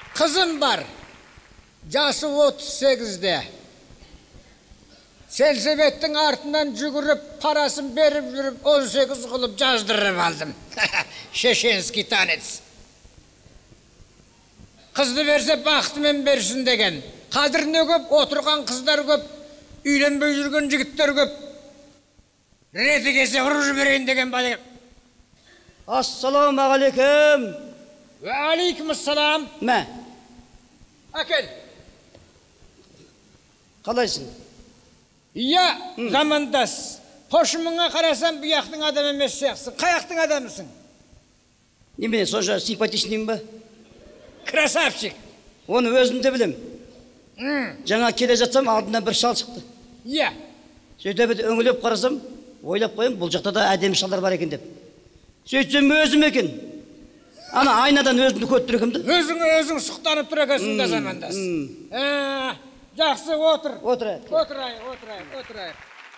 Kızım var. Jası 38'de. Selsebettin артынан жүгіріп, парасын беріп жүріп, 18 қылып жаздырып алдым. Шешенский танец. Қызды берсе бақытымен берсін деген. Қадіріне көп, отырған қыздар көп, үйленбей жүрген жігіттер көп. Реті келсе ұрып жіберейін деген бала. Ассаламағалейкум. Уағалейкумассалам. Мә. Әкел. Қалайсың? Иә, замандас. Қошымыңа қарасам, бұяқтың адам емес сияқсың. Қаяқтың адамысың? Немене, сонша симпатичныйың ба? Красавчик. Оны өзім де білем. Жаңа келе жатсам, алдынан бір шал шықты. Иә. Сөйтіп өңілеп қарасам, ойлап қойым, бұл жақта да әдемі шалдар бар екен деп. Сөйтсем өзім екен. Ана айнадан өзімді көттір екенді. Өзің сұқтанып тұр екенсің да замандас. Жақсы, отыр. Отырайық.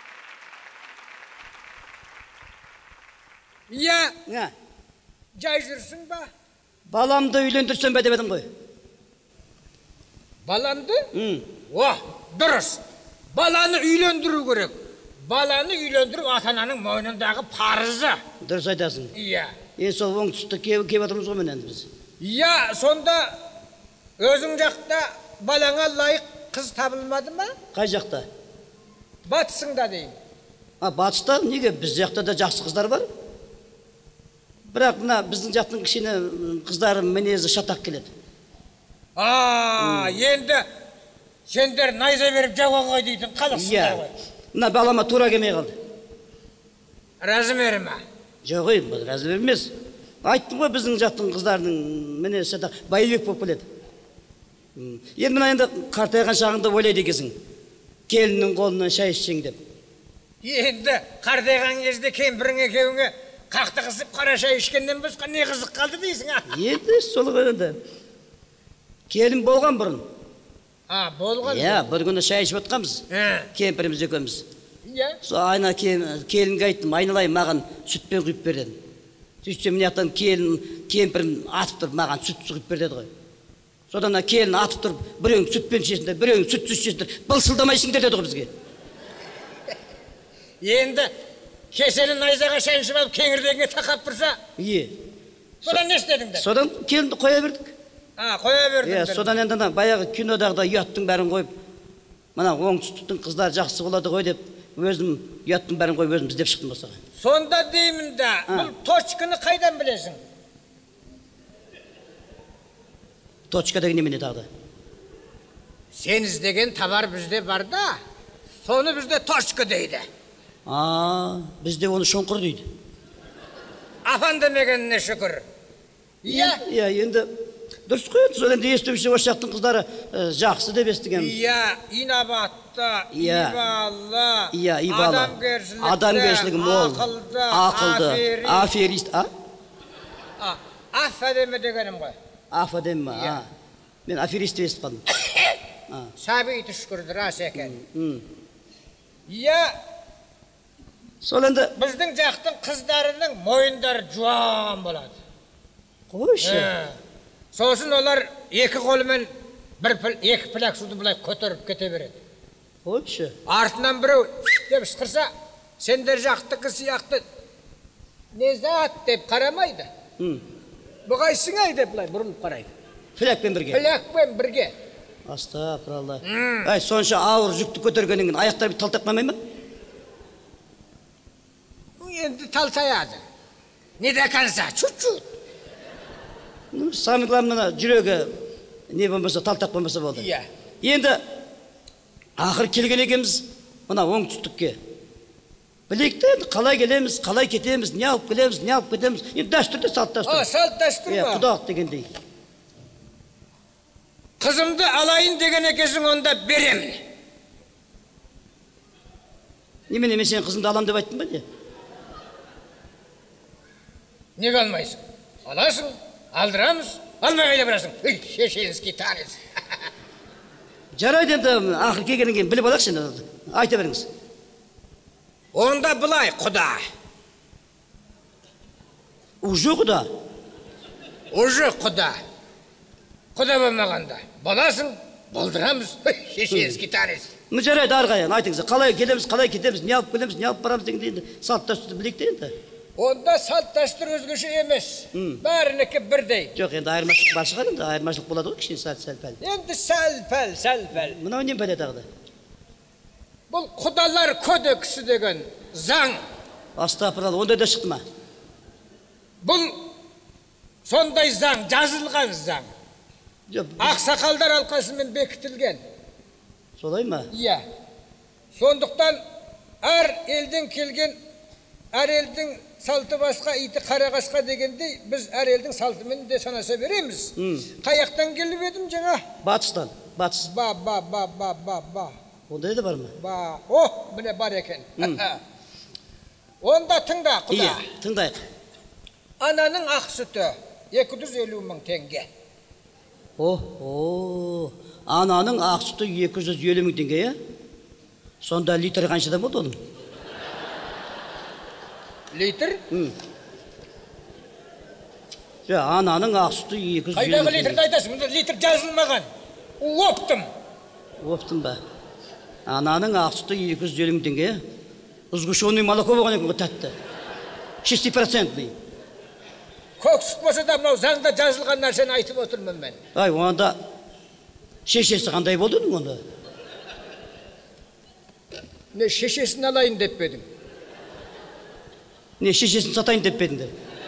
Иә. Жай жүрсің ба? Баламды үйлендірсем бе деп едім ғой. Баламды? Дұрыс. Баланы үйлендіру керек. Баланы үйлендіру ата-ананың мойнындағы парызы. Дұрыс айтасың. Иә. Сол оңтүстік кеп отырмыз ғой мен енді біз. Иә, сонда өзің жақта балаңа лайық қыз табылмады ма? Қай жақта? Батысыңда дейін. Батыста неге? Біз жақта да жақсы қыздар бар. Бірақ мына біздің жақтың кішкене қыздары мінезі шатақ келеді. Енді сендер найза беріп жауға дейтін қалықсыңдар ғой. Мына балама тура келмей қалды. Размері ма? Жоқ, размер емес. Айттым ғой, біздің жақтың қыздардың мінезі шатақ, байбек болып келеді. Енді мына енді қартайған шағыңда ойлайды екенсің, келіннің қолынан шай ішсең деп. Енді қартайған кезде кемпірің екеуіңе қақтығысып қара шай ішкеннен басқа не қызық қалды дейсің? Енді сол ғой енді. Келін болған бұрын. Болған? Иә, бір күні шай ішіп отқанбыз. Кемпіріміз екеуміз. Иә. Сол айна келінге айттым, айналайын маған сүтпен құйып бер дедім. Сөйтсем мына жақтан кемпірім атып тұрып маған сүт құйып бер деді ғой. Содан келін атып тұрып, біреуің сүтпен ішесіңдер, біреуің сүтсіз ішесіңдер, былшылдамайсыңдар деді ғой бізге. Енді кеселі найзаға шаншып алып кеңірдегіңе тақап тұрса? Иә. Содан не істедіңдер? Содан келінді қоя бердік. Қоя бердіңдер. Содан енді баяғы кинодағыда ұяттың бәрін қойып, мына оңтүстіктің қыздар жақсы болады ғой деп, өзім ұяттың бәрін қойып өзім іздеп шықтым осыға. Сонда деймін да, бұл точканы қайдан білесің? Точка деген немене тағы да? Сен іздеген табар бізде бар да, соны бізде точка дейді. Бізде оны шоңқыр дейді. Афан демегеніне шүкір. Иә, енді дұрыс қой, сол енді естуімше осы жақтың қыздары жақсы деп естігем. Иә, инабатты, ибалы, адамгершілігі мол, ақылды, аферист. Аф әдемі дегенім ғой. Аф әдемі ма? Мен аферист деп естіп қалдым. Сәбей түшкірді, рас екен. Иә, сол енді біздің жақтың қыздарының мойындары жуан болады. Қойшы. Сосын олар екі қолымен екі піләк суды бұлай көтеріп кете береді. Қойшы. Артынан біреу деп шықырса, сендер жақтықы сияқты незат деп қарамайды. Бұғайсың ай деп бұлай бұрылып қарайды. Піләкпен бірге? Піләкпен бірге. Астағфиралла. Сонша ауыр жүкті көтергеннен аяқтар талтап қалмай ма? Енді талтаяды. Не де қанса, чуть-чуть. Самый главное, жүрегі не болмаса, талтақ болмаса болды. Иә. Енді ақыр келген екенбіз мына оңтүстікке. Білейікті енді қалай келеміз, қалай кетеміз, не алып келеміз, не алып кетеміз. Енді дәстүрде салт дәстүр. Салт дәстүр ма? Құдалық дегендей. Қызымды алайын деген екесің, онда беремін. Немене, мен сен қызымды алам деп айттым ба не? Неге алмайсың? Аласың, алдырамыз, алмай қайда барасың. Шешенский танец. Жарайды енді ақыр келгеннен кейін біліп алайықшы енді. Айта беріңіз. Онда бұлай, құда. Уже құда? Уже құда. Құда болмағанда. Боласың, болдырамыз. Шешенский танец. Жарайды, ары қарай айтыңыз. Қалай келеміз, қалай кетеміз, не алып келеміз, не алып барамыз дегенде енді салт дәстүрді білейік те енді. Онда салт дәстүр өзгеше емес. Бәрінікі бірдей. Жоқ, енді айырмашылық бар шығар, енді айырмашылық болады ғой, кішкене сәл-пәл. Енді сәл-пәл. Мынау не бәле тағы да? Бұл құдалар кодексі деген заң. Астапыралла, ондай да шықты ма? Бұл сондай заң, жазылған заң. Ақсақалдар алқасымен бекітілген. Солай ма? Иә. Сондықтан әр елден келген, әр елдің салты басқа, иті қарағасқа дегендей, біз әр елдің салтымен де санаса береміз. Қаяқтан келіп едім жаңа? Батыстан, батыс. Ба. Ондай да бар ма? Ба, міне бар екен. Онда тыңда, құда. Иә, тыңдайық. Ананың ақ сүті 250 мың теңге. Ананың ақ сүті 250 мың теңге, е? Сонда литр қаншадан болды оның? Литр? Ананың ақ сүті 250 мың теңге. Қайдағы литрді айтасың? Мұнда литр жазылмаған. Оптым ба? Ананың ақ сүті 250 мың теңге. Сгущенный молоко болған екен, тәтті. 6%. Көк сүт болса да мынау заңда жазылған нәрсені айтып отырмын мен. Онда шешесі қандай болды оның онда? Не шешесін алайын деп бедің? Не шешесін сатайын деп бедіңдер?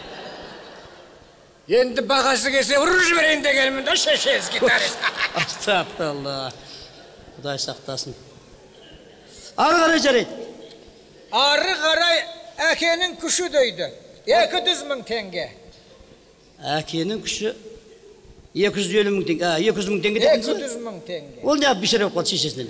Енді бағасы келсе ұрып жіберейін дегенмін да шешескі тарис. Астапыралла. Құдай сақтасын. Ары қарай жарайды. Ары қарай әкенің күші дейді. 200 мың теңге. Әкенің күші 250 мың теңге. 200 мың теңге дедіңіз бе? 200 мың теңге. Ол не бишара болып қалды шешесінен?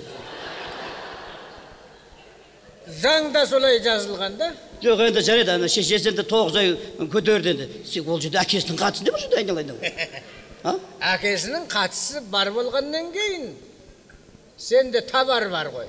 Заңда солай жазылғанда? Жоқ, енді жарайды, шешесі енді 9 ай көтерді енді. Ол жерде әкесінің қатысы не бұл жерде айналайын? Әкесінің қатысы бар болғаннан кейін сенде табар бар ғой.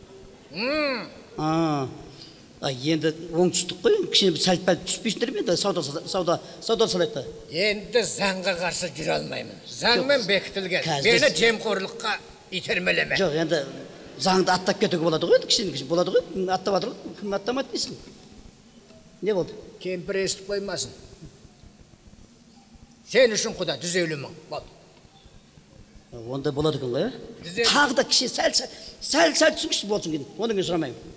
Енді оңтүстік қой, кішкене сәл-пәл түспейсіңдер ме енді сауда салайықта? Енді заңға қарсы жүре алмаймын. Заңмен бекітілген. Мені жемқорлыққа итермелеме. Жоқ, енді заңды аттап кетуге болады ғой, кішкене болады ғой. Аттап жатыр ғой, кім аттамайды дейсің? Не болды? Кемпір естіп қоймасын. Сен үшін құда 150 мың болды. Онда болады екен ғой, ә? Тағы да кішкене сәл түсіңізші болсын кейін. Оның кейін сұрамаймын.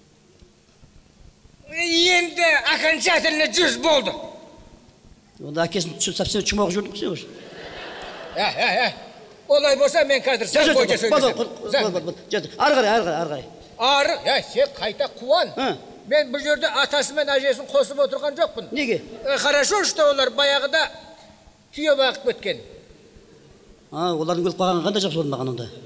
Енді окончательно 100 болды. Онда әкесін совсем чумақ жүрдің сен уже. Олай болса мен қазір заң бойынша сөйлесем. Ары қарай. Сен қайта қуан. Мен бұл жерде атасы мен әжесін қосып отырған жоқпын. Неге? Хорошо, что олар баяғыда түйе бағып кеткен. Олардың өліп қалған қандай жақсы болды маған онда?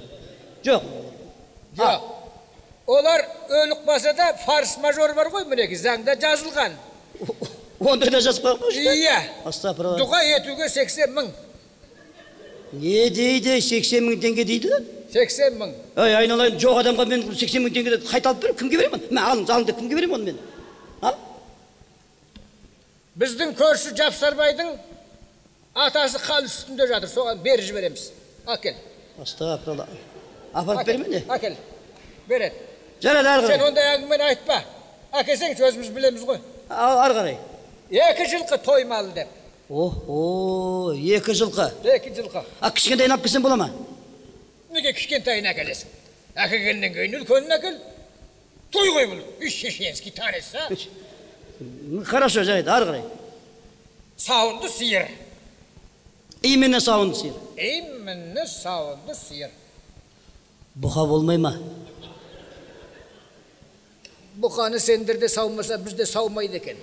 Жоқ. Олар өлік баса да форс-мажор бар ғой, мінеки заңда жазылған. Онда да жазып қойып қойшы? Иә. Астапыралла. Дұға етуге 80 мың. Не дейді? 80 мың теңге дейді? 80 мың. Айналайын, жоқ адамға мен 80 мың теңге қайталып берем, кімге берем? Мен алыңды кімге берем оны мен? Біздің көрші Жапсарбайдың атасы қал үстінде жатыр, соған беріп жібереміз. Әкел. Астапыралла. Апарып берме не? Әкел. Береді. Жарайды, ары қарай. Сен ондай әңгімені айтпа. Әкелсеңші, өзіміз білеміз ғой. Ары қарай. 2 жылқы тоймалы деп. 2 жылқы. 2 жылқы. Кішкентайын алып келсем бола ма? Неге кішкентайын әкелесің? Әкелгеннен кейін үлкенін әкел. Той ғой бұл. Шешенский танец, а? Хорошо, жарайды, ары қарай. Сауынды сиыр. Именно сауынды сиыр. Именно сауынды сиыр. Бұқа болмай ма? Бұқаны сендерде саумаса, бізде саумайды екен.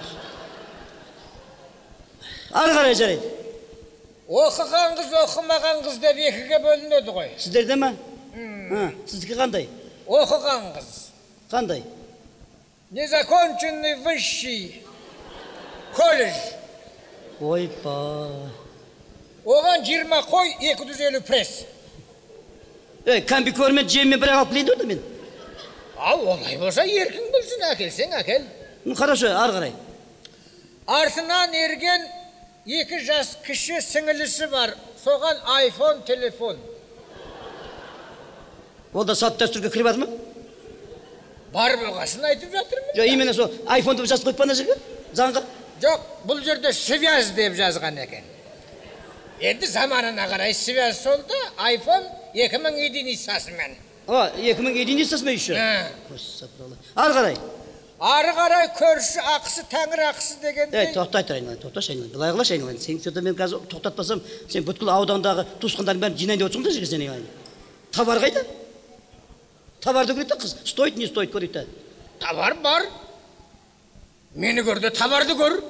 Ары қарай жарайды. Оқыған қыз, оқымаған қыз деп екіге бөлінеді ғой. Сіздерде ма? Сіздікі қандай? Оқыған қыз. Қандай? Незаконченный высший колледж. Ойпа. Оған 20 қой, 250 пресс. Кәмбі көрмен жеммен бір алып білейді мен. Олай болса еркін білсін, әкелсең әкел. Хорошо, ары қарай. Артынан ерген 2 жас кіші сіңілісі бар. Соған iPhone телефон. Ол да салт дәстүрге кіріп жатыр ма? Бар болғасын айтып жатырмын. Жоқ, именно сол айфонды жазып қойып па ана жерге? Заңға? Жоқ, бұл жерде связь деп жазған екен. Енді заманына қарай связь солды, iPhone 2000 единицасымен. 2000 единицасымен еще? Ары қарай? Ары қарай көрші ақысы, тәңір ақысы дегенде... Тоқтайт айналайын, тоқташы айналайын. Былай қылашы айналайын. Сен сөйті мен қазір тоқтатпасам, сен бүткіл аудандағы туысқандардың бәрін жинайын деп отырсың да жерге сен айналайын. Товар қайда? Товарды көрейді қыз. Стоит, не стоит көрейді. Товар бар. Мені көрді, товарды көр.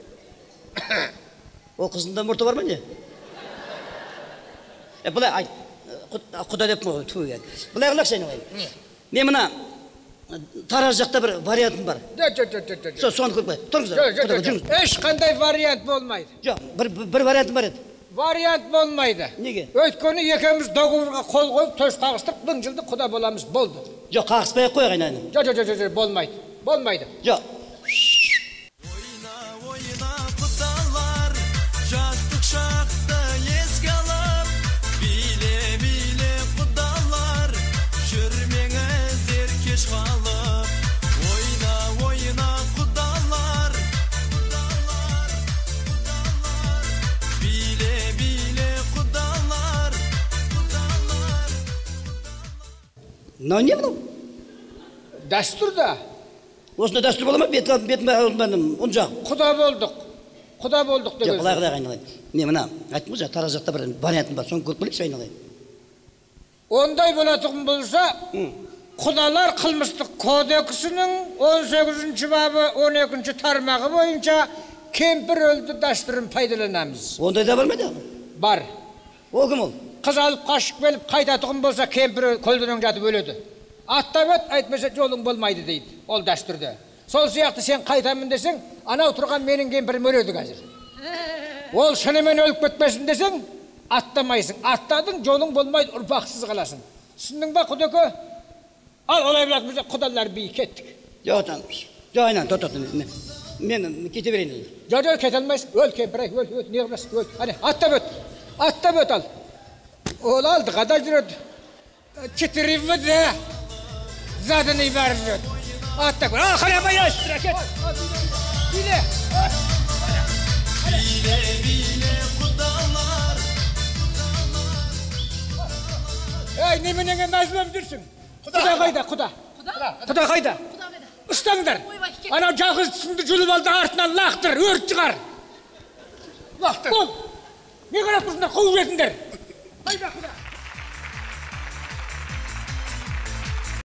Ол қызында мұрты бар ма не? Бұлай, ай, құда деп мұғы, түгі. Бұлай қылақшы айналайын. Мен мына Тараз жақта бір вариантым бар. Соны көріп қой. Тұрыңыздар. Ешқандай вариант болмайды. Жоқ, бір вариантым бар еді. Вариант болмайды. Неге? Өйткені екеуміз договорға қол қойып, төс қағыстырып, 1000 жылды құда боламыз, болды. Жоқ, қағыспай қояйық айналайын. Жоқ, болмайды. Болмайды. Жоқ. Ойна құдалар, жастық шақты еске алып, биле құдалар, жүрмеңіздер кеш қалып. Ойна құдалар, биле құдалар. Мынау не мынау? Дәстүрда. Осында дәстүр бола ма? Бетім ұн жақ. Құда болдық деген. Жоқ, былай айналайын. Мен мына, айттым ғой, Тараз жақта бір вариантым бар, соны көріп келейікші айналайын. Ондай болатығын болса, құдалар қылмыстық кодексінің 18-ші бабы 12-ші тармағы бойынша кемпір өлді дәстүрін пайдаланамыз. Ондай да бар ма? Бар. Ол кім ол? Қыз алып қашып келіп қайтатығын болса, кемпір көлденең жатып өледі. Аттап өт, айтмаса жолың болмайды дейді. Ол дәстүрде. Сол сияқты сен қайтамын десең, анау тұрған менің кемпірім өледі қазір. Ол шынымен өліп кетпесін десең, аттамайсың. Аттадың, жолың болмайды, ұрпақсыз қаласың. Түсіндің ба, құдеке? Ал, олай білатымызда құдалар бей кеттік. Жоқ, айналайын, тоқтат. Мен кете берейін. Жоқ, кете алмайсың. Өл, кемпір, өл, не қыласың, өл. Әне, аттап өт ал. Ол алды, қада жүреді. 4 вода. Заданный бар жүреді. Аттап өт. Ал, қарамай өстіре, кет. Биле. Биле құдалар. Ей, неменеге мәзіліп жүрсің? Құда қайда, құда? Құда қайда? Ұстаңдар. Анау жалғыз түсінді жүліп алды, артынан лақтыр, өрт шығар. Лақтыр. Бол. Не қарап тұрсыңдар, қуып жетіңдер. Қайда, құда?